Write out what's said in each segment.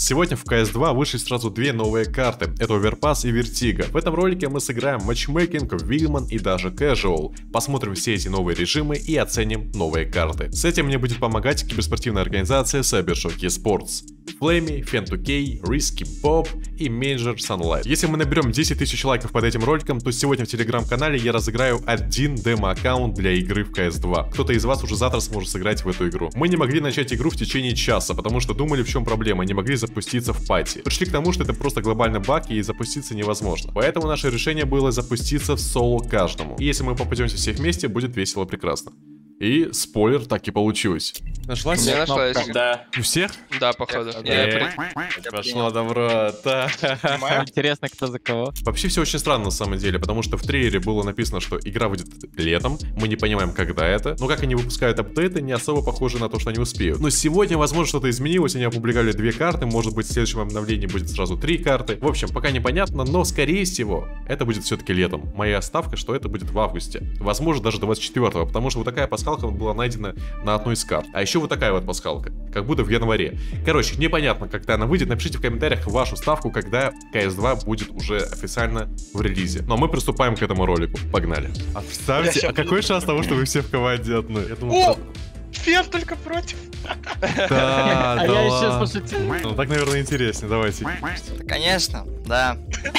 Сегодня в CS2 вышли сразу две новые карты. Это Overpass и Vertigo. В этом ролике мы сыграем матчмейкинг, Wingman и даже Casual. Посмотрим все эти новые режимы и оценим новые карты. С этим мне будет помогать киберспортивная организация Cybershock Esports. Flamey, Fen2k, Risky Bob и Major Sunlight. Если мы наберем 10 тысяч лайков под этим роликом, то сегодня в телеграм-канале я разыграю один демо-аккаунт для игры в CS2. Кто-то из вас уже завтра сможет сыграть в эту игру. Мы не могли начать игру в течение часа, потому что думали, в чем проблема, не могли запуститься в пати. Пришли к тому, что это просто глобальный баг и запуститься невозможно. Поэтому наше решение было запуститься в соло каждому. И если мы попадемся все вместе, будет весело прекрасно. И спойлер, так и получилось. Нашлась? Не нашлась. Да. У всех? Да, походу. Пошло добро. Интересно, кто за кого. Вообще все очень странно на самом деле, потому что в трейлере было написано, что игра выйдет летом. Мы не понимаем, когда это. Но как они выпускают апдейты, не особо похоже на то, что они успеют. Но сегодня, возможно, что-то изменилось. Они опубликовали 2 карты. Может быть, в следующем обновлении будет сразу 3 карты. В общем, пока непонятно, но скорее всего, это будет все-таки летом. Моя ставка, что это будет в августе. Возможно, даже 24-го, потому что вот такая пасхалка была найдена на одной из карт. А еще вот такая вот пасхалка, как будто в январе. Короче, непонятно, когда она выйдет. Напишите в комментариях вашу ставку, когда CS2 будет уже официально в релизе. Ну а мы приступаем к этому ролику. Погнали. А представьте, а какой шанс того, что вы все в команде одной? Я думаю, О! Фен только против. да, А да я еще ладно. пошутил. Ну так, наверное, интереснее. Давайте. Конечно, да.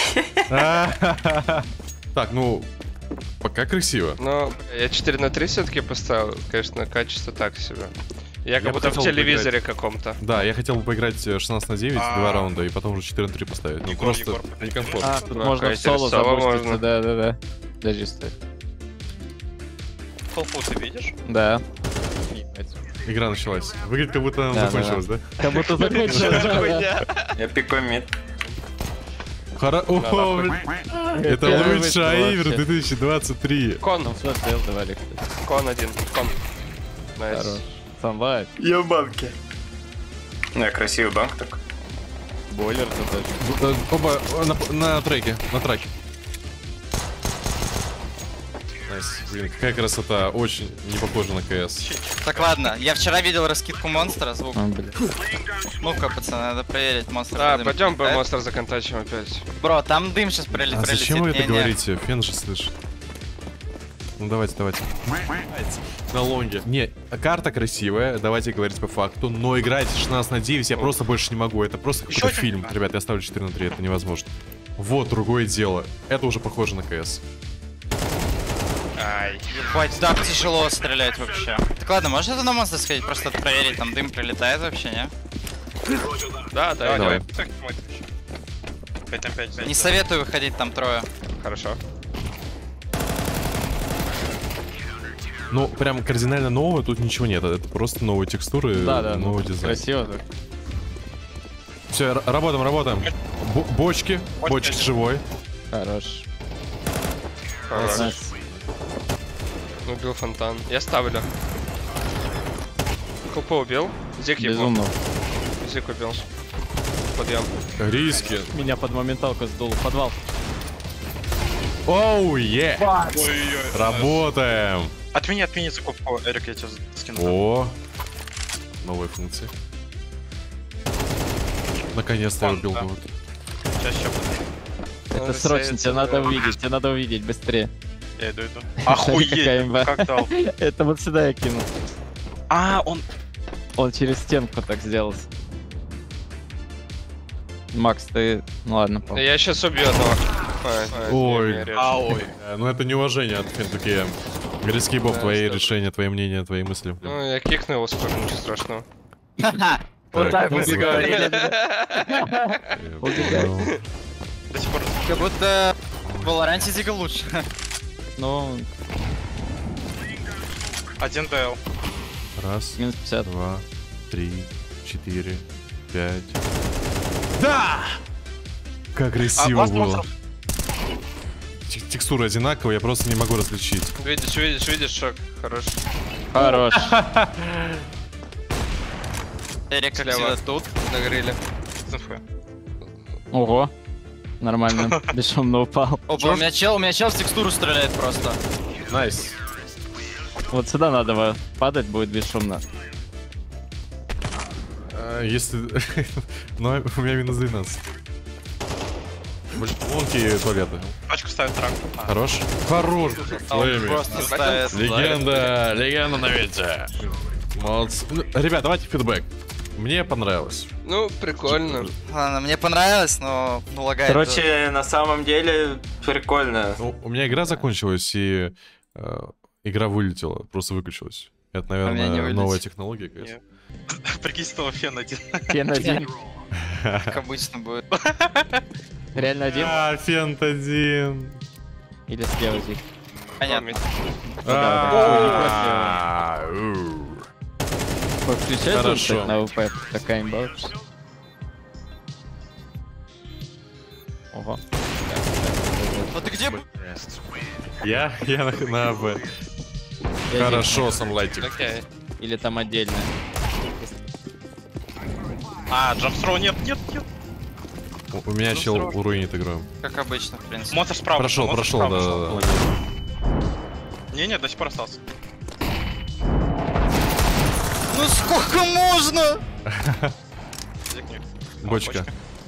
Так, ну, пока красиво. Но я 4 на 3 все-таки поставил. Конечно, качество так себе. Я как бы будто в хотел телевизоре каком-то. Да, я хотел бы поиграть 16 на 9, 2 раунда, и потом уже 4 на 3 поставить. Ну, Егор, просто Егор, некомфортно. А, тут Ну, можно в конечно, соло соло запуститься, можно. да. Даже стой. Толпу ты видишь? Да. Игра началась. Выглядит, как будто она Да, закончилась, да? Как будто закончилось, да. Я пикаю мид. О, блин. Это Первый лучшая выстрел игра вообще. 2023. 2023. Кон. Ну, флэш давали, кстати. Кон один. Кон. Хорош. Найс. Sunlight. Я в банке. Ну, красивый банк так. Бойлер тут. Оба на треке, на траке. Найс. Блин, какая красота. Очень не похожа на КС. Так, ладно, я вчера видел раскидку монстра, звук. Блин. Ну-ка, пацаны, надо проверить монстра. Да, дым пойдем по прилетает. монстр законтачим опять. Бро, там дым сейчас прилетит. А зачем вы это говорите? Фен же слышит. Ну давайте. На лонге. Не, карта красивая, давайте говорить по факту. Но играть 16 на 9 я просто больше не могу. Это просто какой-то один. фильм. Ребят, я ставлю 4 на 3, это невозможно. Вот, другое дело. Это уже похоже на КС. Ай. Ебать, так тяжело стрелять вообще. Так ладно, можешь это на монстр сходить, просто проверить, там дым прилетает вообще, не? Да, да, Давай. давай. 5 на 5. Не советую выходить, там трое. Хорошо. Ну, прям кардинально нового тут ничего нет. Это просто новые текстуры, Да, новый дизайн. Красиво так. Все, работаем. Бочки живой. Хорош. Хорошо. Найс. Убил фонтан. Я ставлю. Хупа убил. Зик ебал. Безумно. Зик убил. Подъем. Риски. Меня под моменталку сдул. Подвал. Оу, е! Ой-ой-ой. Работаем! Отмени закупку, Эрик, я тебя скину. О, новые функции. Наконец-то я Фон, убил да. кого-то. Чаще буду. Это срочно, тебе надо увидеть, быстрее. Я иду. Какая Охуеть, имба. как дал. Это вот сюда я кинул. А, он... Он через стенку так сделал. Макс, ты... Ну ладно, Да я сейчас убью одного. Ой. Ой. Ну это неуважение от Fen2k. Риски Боб, Да, твои что? решения, твои мнения, твои мысли. Ну, я кикнул его скоро, ничего страшного. Вот так мы убегай. заговорили. Ну, До сих пор... Как будто в Валоранте Зига лучше. Ну, Один ДЛ. Раз, минус 50. 2, 3, 4, 5. Да! Как красиво ласт было. монстров. Текстуры одинаковые, я просто не могу различить. Видишь, шок. Хорош. Хорош. Эрик, как Слева. всегда, тут. На гриле. Инфы. Ого. Нормально. Бесшумно упал. Опа, у меня чел в текстуру стреляет просто. Найс. Вот сюда надо падать, будет бесшумно. Если... Ну, у меня минус 12. Лунки туалеты. Пачку ставит трак. Хорош. Хорош. Флейми. Просто ставит. Легенда на ветте. Молодцы. Ну, ребят, давайте фидбэк. Мне понравилось. Ну, прикольно. Ладно, мне понравилось, но лагает. Короче, на самом деле прикольно. Ну, у меня игра закончилась, и игра вылетела, просто выключилась. Это, меня не наверное, вылетело. новая технология, конечно. Прикинь, снова фен один. Фен один. как обычно будет. Реально один? Фент один. Или слева здесь? Понятно. Включай Хорошо. тут на ВП. Такая имба. Ого. Ну ты где? Я на АБ. Хорошо, Санлайтик. Окей. Или там отдельно. А, джампстроу нет. У меня чел уруинит игру. Как обычно, в принципе. Монстр справа. Прошел, монстр прошел, справа да. пошел. Не, до сих пор остался. Ну сколько можно? Зиг нет. Бочка.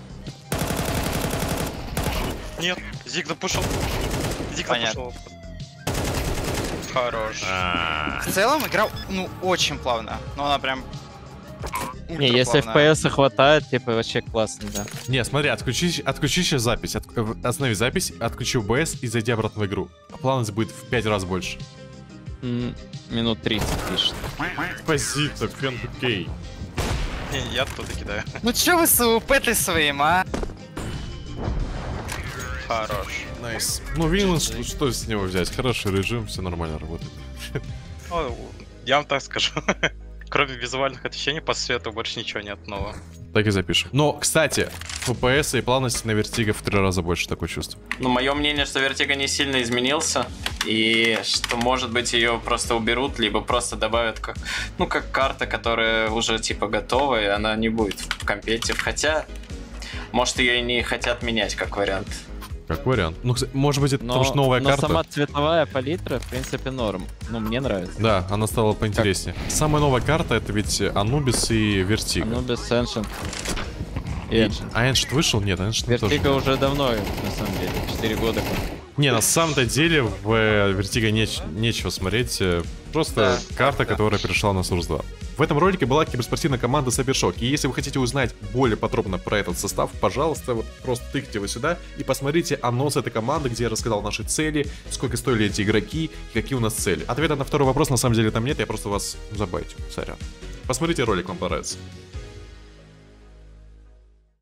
Нет, Зиг запушил. Зиг Понятно. запушил. Хорош. В целом игра, ну, очень плавно. Но она прям... Не, если ультраплавная. FPS хватает, типа вообще классно, да. Не, смотри, отключи сейчас запись. Останови запись, отключи OBS и зайди обратно в игру. Плавность будет в 5 раз больше. Минут 30 пишет. Спасибо, фен окей. Не, я туда кидаю. Ну чё вы с УП-ты своим, а? Хорош. Найс. Ну, Винланд, что с него взять? Хороший режим, все нормально работает. Ну, я вам так скажу. Кроме визуальных ощущений по свету больше ничего нет нового. Так и запишем. Но, кстати, FPS и плавности на Vertigo в 3 раза больше, такое чувство. Ну, мое мнение, что Vertigo не сильно изменился. И что, может быть, ее просто уберут, либо просто добавят как, ну, как карта, которая уже типа готова, и она не будет в компете. Хотя, может, ее и не хотят менять, как вариант. Как вариант. Ну, кстати, может быть, это потому что новая но карта. сама цветовая палитра, в принципе, норм. Ну, мне нравится. Да, она стала поинтереснее. Самая новая карта это ведь Anubis и Vertigo. Anubis, Ancient. И Ancient. А Ancient вышел? Нет, Ancient тоже. Vertigo уже давно, на самом деле, 4 года. Не, на самом-то деле в Vertigo нечего смотреть. Просто карта, которая перешла на Source 2. В этом ролике была киберспортивная команда Cybershock. И если вы хотите узнать более подробно про этот состав, пожалуйста, вот просто тыкните вы сюда и посмотрите анонс этой команды, где я рассказал наши цели, сколько стоили эти игроки и какие у нас цели. Ответа на второй вопрос на самом деле там нет, я просто вас забайтю. Сорян. Посмотрите ролик, вам понравится.